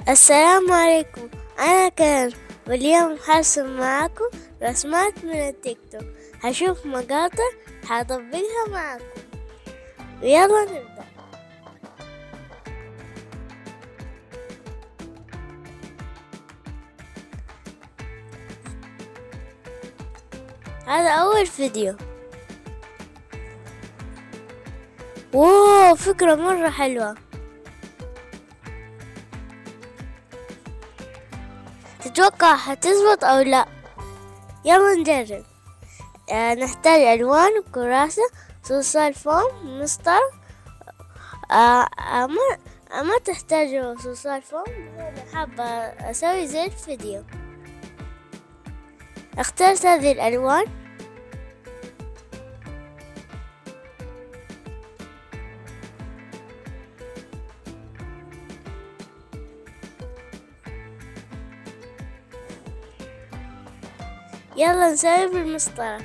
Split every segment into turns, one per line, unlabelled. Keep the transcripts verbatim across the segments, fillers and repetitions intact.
السلام عليكم. أنا كان واليوم حرسم معاكم رسمات من التيك توك. هشوف مقاطع هطبقها معاكم، ويلا نبدأ. هذا أول فيديو. واو، فكرة مرة حلوة. تتوقع هتزبط أو لا؟ يلا نجرب. آه نحتاج ألوان وكراسة، صلصال فوم، مسطرة. آه آه ما, آه ما تحتاجوا صلصال فوم، أنا حابة أسوي زي الفيديو. اخترت هذه الألوان. يلا نسوي بالمسطرة.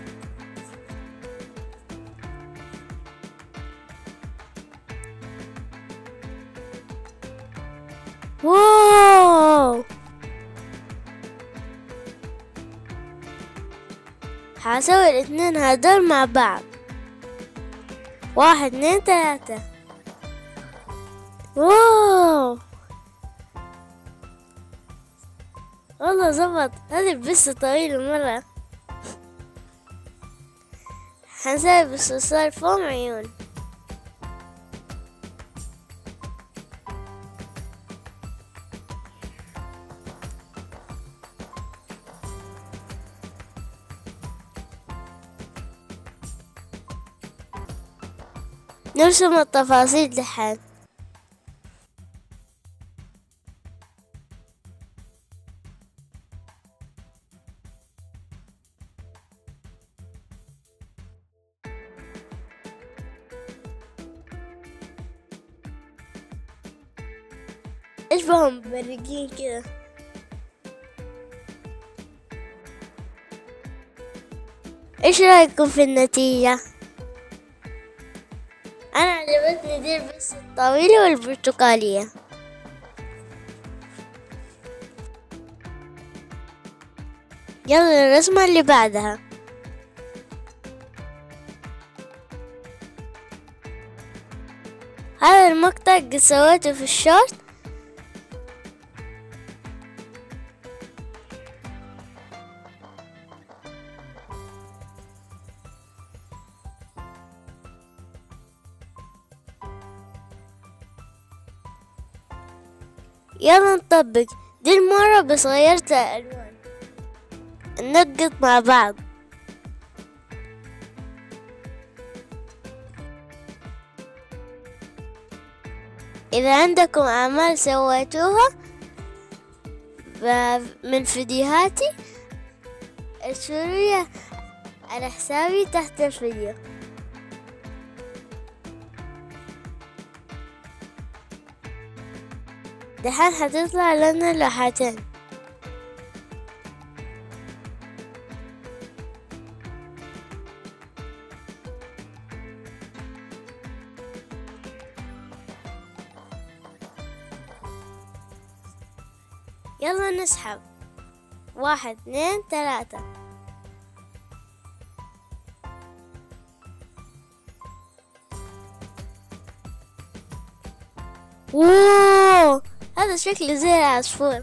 واو، هسوي الاثنين هدول مع بعض. واحد اثنين ثلاثة. واو، والله زبط. هذه بس طويلة مرة. هنسوي بالصلصال فوم عيون. نرسم التفاصيل دحين. ايش بهم مبرقين كذا؟ ايش رايكم في النتيجة؟ انا عجبتني دي بس الطويلة والبرتقالية. يلا الرسمة اللي بعدها. هذا المقطع قد سويته في الشورت. يلا نطبق. دي المرة بس غيرت الألوان. ننقط مع بعض. إذا عندكم أعمال سويتوها من فيديوهاتي ارسلولي على حسابي تحت الفيديو. دحين حتطلع لنا لوحتين. يلا نسحب. واحد اثنين ثلاثة. واو، هذا شكله زي العصفور.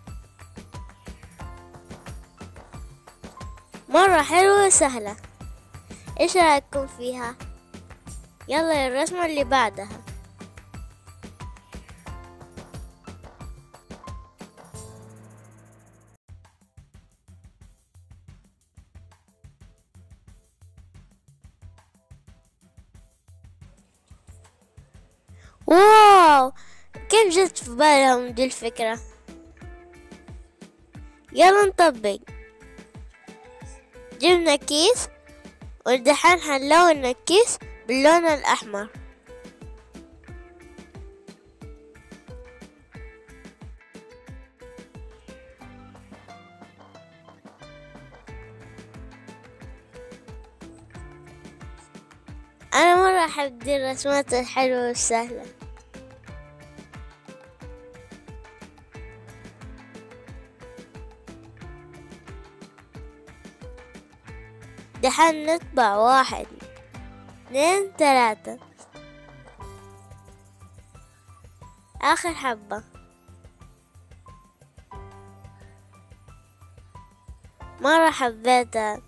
مرة حلوة وسهلة. ايش رأيكم فيها؟ يلا الرسمة اللي بعدها. واو، كيف جت في بالهم دي الفكرة؟ يلا نطبق. جبنا كيس ودحين حنلون الكيس باللون الأحمر. أنا مرة أحب دي الرسمات الحلوة والسهلة. دحين نطبع واحد اثنين ثلاثة. آخر حبة مرة حبيتها.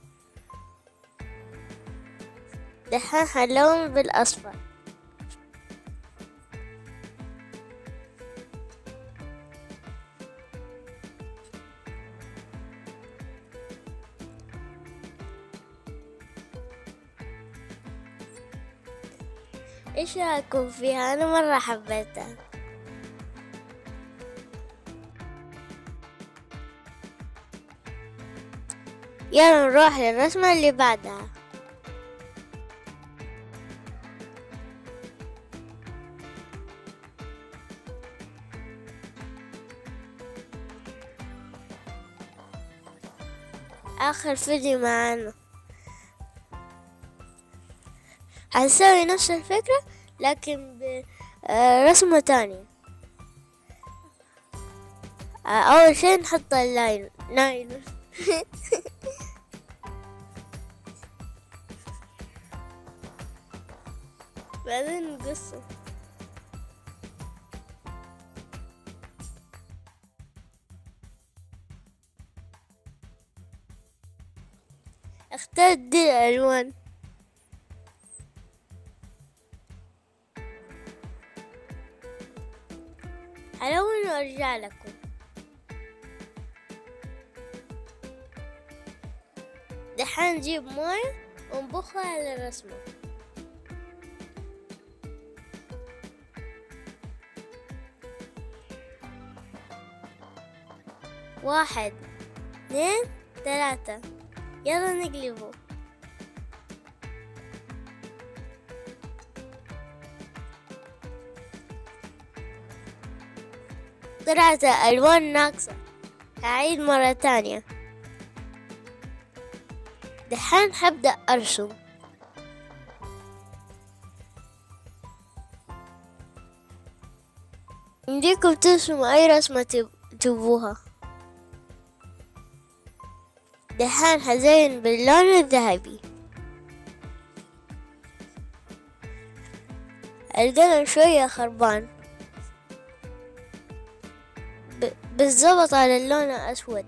دحين حلون بالأصفر. ايش رايكم فيها؟ انا مرة حبيتها. يلا نروح للرسمة اللي بعدها. آخر فيديو معانا هنسوي نفس الفكرة لكن برسمة تانية. أول شي نحط اللاين نايلون بعدين نقصه. اختار دي الألوان. حلون وارجع لكم. دحين نجيب موية ونبخها على الرسمة. واحد اثنين ثلاثة. يلا نقلبه. طلعت ألوان ناقصة. هعيد مرة تانية. دحين حبدأ أرسم. يمديكم ترسموا أي رسمة تبوها. دحين حزين باللون الذهبي. القلم شوية خربان بالضبط على اللون الأسود.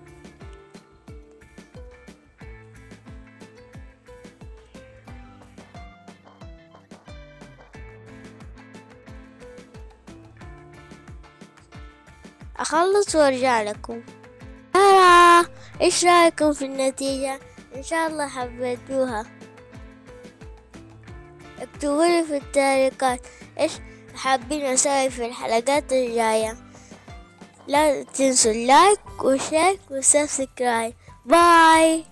أخلص وأرجع لكم. ترى إيش رأيكم في النتيجة؟ إن شاء الله حبيتوها. اكتبولي في التعليقات إيش حابين أسوي في الحلقات الجاية. لا تنسوا اللايك وشير وسبسكرايب. باي.